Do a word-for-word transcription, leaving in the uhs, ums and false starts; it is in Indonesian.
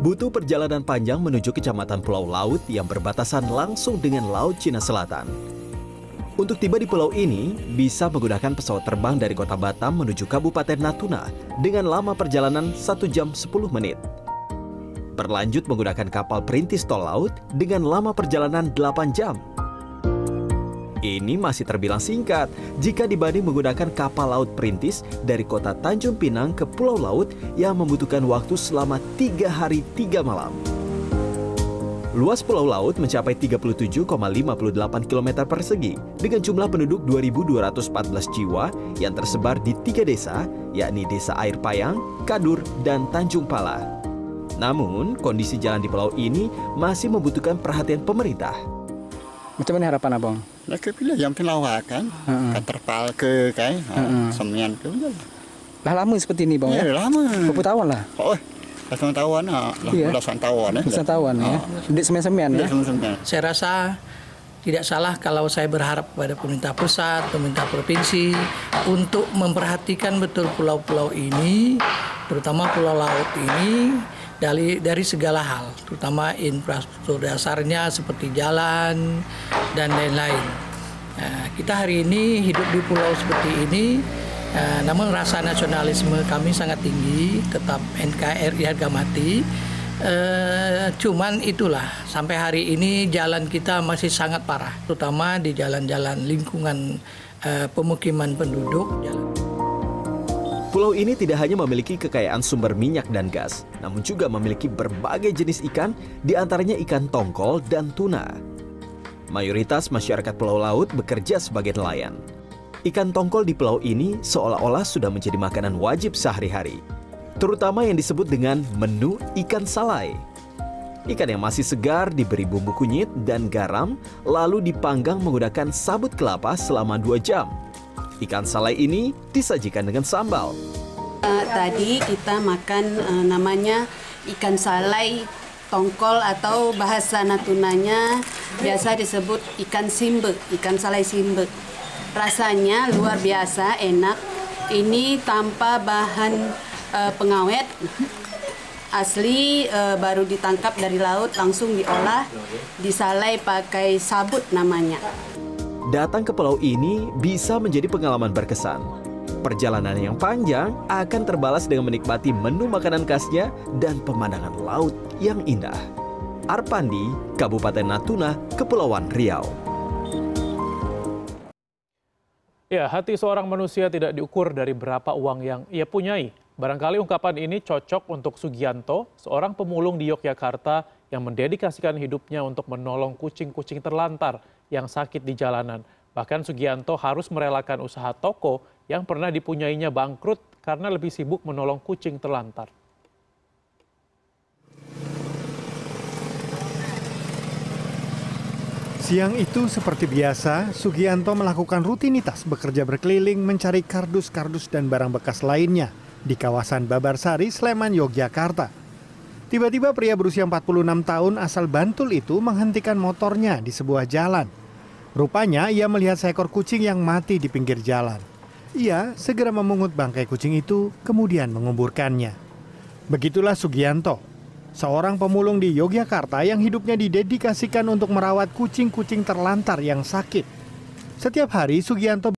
Butuh perjalanan panjang menuju Kecamatan Pulau Laut yang berbatasan langsung dengan Laut Cina Selatan. Untuk tiba di pulau ini, bisa menggunakan pesawat terbang dari kota Batam menuju Kabupaten Natuna dengan lama perjalanan satu jam sepuluh menit. Berlanjut menggunakan kapal perintis tol laut dengan lama perjalanan delapan jam. Ini masih terbilang singkat jika dibanding menggunakan kapal laut perintis dari kota Tanjung Pinang ke Pulau Laut yang membutuhkan waktu selama tiga hari tiga malam. Luas Pulau Laut mencapai tiga puluh tujuh koma lima delapan kilometer persegi dengan jumlah penduduk dua ribu dua ratus empat belas jiwa yang tersebar di tiga desa, yakni Desa Air Payang, Kadur, dan Tanjung Pala. Namun, kondisi jalan di pulau ini masih membutuhkan perhatian pemerintah. Macam mana harapan abang? Nak pilih yang pelawak kan, uh-uh. kan terpal ke kan, uh-uh. semian ke. Lah lama seperti ini bang ya? Ya lama. Berapa tahun lah? Oh, belasan tahun lah, iya. belasan tahun. Belasan tahun ya. Dek semian-semian ya. Saya rasa tidak salah kalau saya berharap kepada pemerintah pusat, pemerintah provinsi untuk memperhatikan betul pulau-pulau ini, terutama pulau laut ini. Dari, dari segala hal, terutama infrastruktur dasarnya seperti jalan dan lain-lain. Nah, kita hari ini hidup di pulau seperti ini, nah, namun rasa nasionalisme kami sangat tinggi, tetap N K R I harga mati. Eh, cuman itulah, sampai hari ini jalan kita masih sangat parah, terutama di jalan-jalan lingkungan eh, pemukiman penduduk. Jalan. Pulau ini tidak hanya memiliki kekayaan sumber minyak dan gas, namun juga memiliki berbagai jenis ikan, diantaranya ikan tongkol dan tuna. Mayoritas masyarakat Pulau Laut bekerja sebagai nelayan. Ikan tongkol di pulau ini seolah-olah sudah menjadi makanan wajib sehari-hari, terutama yang disebut dengan menu ikan salai. Ikan yang masih segar diberi bumbu kunyit dan garam, lalu dipanggang menggunakan sabut kelapa selama dua jam. Ikan salai ini disajikan dengan sambal. Uh, tadi kita makan uh, namanya ikan salai tongkol atau bahasa Natunanya biasa disebut ikan simbe, ikan salai simbe. Rasanya luar biasa enak. Ini tanpa bahan uh, pengawet. Asli uh, baru ditangkap dari laut, langsung diolah, disalai pakai sabut namanya. Datang ke pulau ini bisa menjadi pengalaman berkesan. Perjalanan yang panjang akan terbalas dengan menikmati menu makanan khasnya dan pemandangan laut yang indah. Arpandi, Kabupaten Natuna, Kepulauan Riau. Ya, hati seorang manusia tidak diukur dari berapa uang yang ia punyai. Barangkali ungkapan ini cocok untuk Sugianto, seorang pemulung di Yogyakarta yang mendedikasikan hidupnya untuk menolong kucing-kucing terlantar yang sakit di jalanan. Bahkan Sugianto harus merelakan usaha toko yang pernah dipunyainya bangkrut karena lebih sibuk menolong kucing terlantar. Siang itu seperti biasa, Sugianto melakukan rutinitas bekerja berkeliling mencari kardus-kardus dan barang bekas lainnya di kawasan Babarsari, Sleman, Yogyakarta. Tiba-tiba pria berusia empat puluh enam tahun asal Bantul itu menghentikan motornya di sebuah jalan. Rupanya ia melihat seekor kucing yang mati di pinggir jalan. Ia segera memungut bangkai kucing itu kemudian menguburkannya. Begitulah Sugianto, seorang pemulung di Yogyakarta yang hidupnya didedikasikan untuk merawat kucing-kucing terlantar yang sakit. Setiap hari Sugianto